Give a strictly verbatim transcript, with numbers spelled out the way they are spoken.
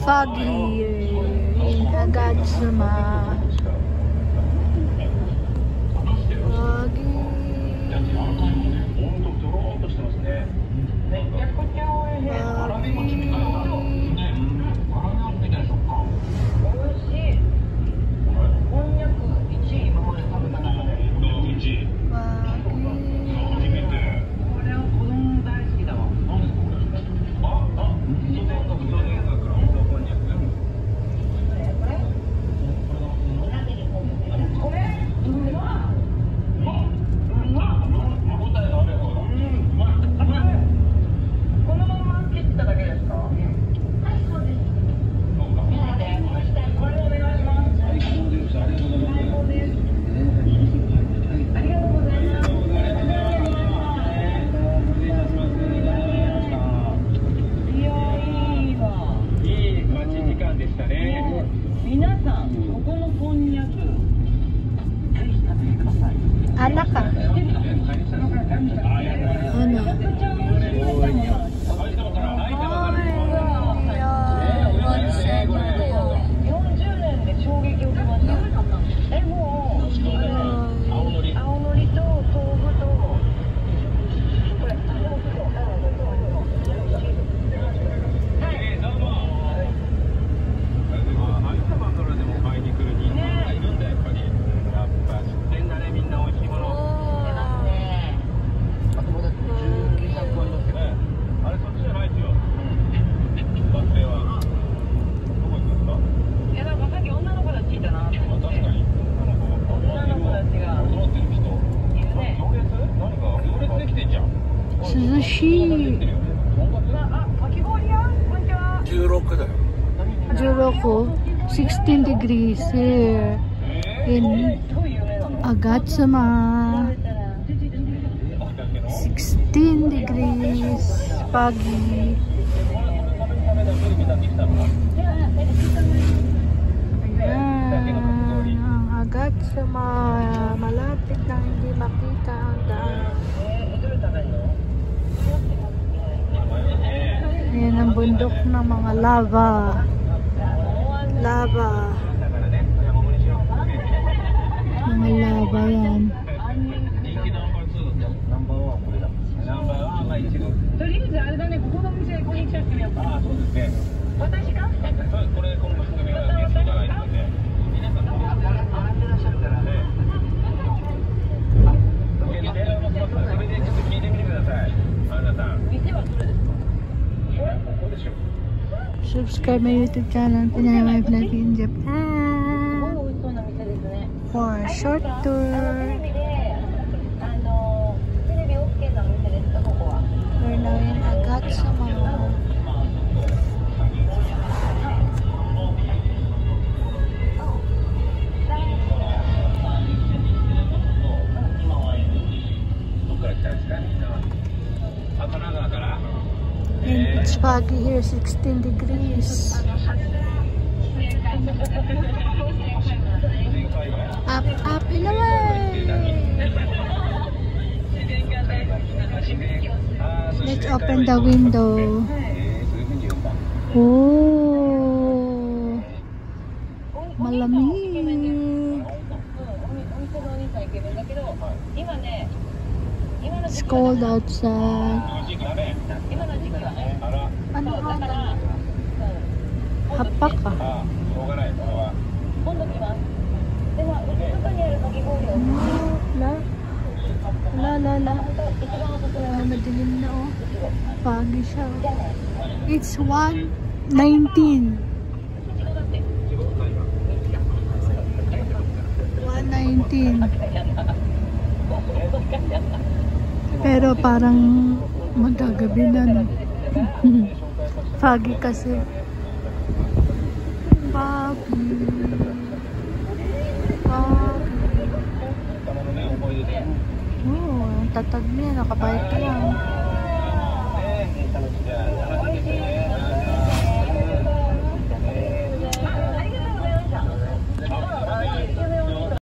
foggy in Agatsuma. Foggy. Anak ka? Ano? Sushi. sixteen degrees here in Agatsuma. sixteen degrees pagi. Ayan ang Agatsuma, malapit na hindi makita ang daan. Ayan ang bundok ng mga lava. Lava. Mga lava yan. Subscribe my YouTube channel, Pinay My Vlog in Japan, for a short tour. We're now in Agatsuma. And it's foggy here, sixteen degrees. Up, up, and away! Let's open the window. Oh, malamig. It's cold outside. Ano ka? Hapak ka. La, la, la, la. Ah, madilim na oh. Foggy siya. It's one nineteen. one nineteen. Pero parang magagabi na, no? Foggy kasi. Foggy. Foggy. Oh, ang tatag niya. Nakabalik ka lang.